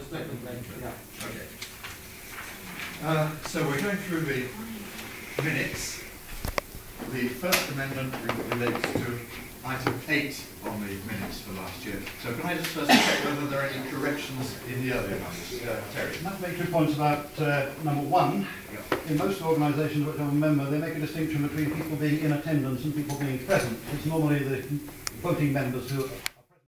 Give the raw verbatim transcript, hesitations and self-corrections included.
Yeah. Okay. Uh, so we're going through the minutes. The first amendment relates to item eight on the minutes for last year. So can I just first check whether there are any corrections in the earlier ones? Uh, Terry. I'd like to make two points about uh, number one. Yep. In most organisations which I'm a member, they make a distinction between people being in attendance and people being present. It's normally the voting members who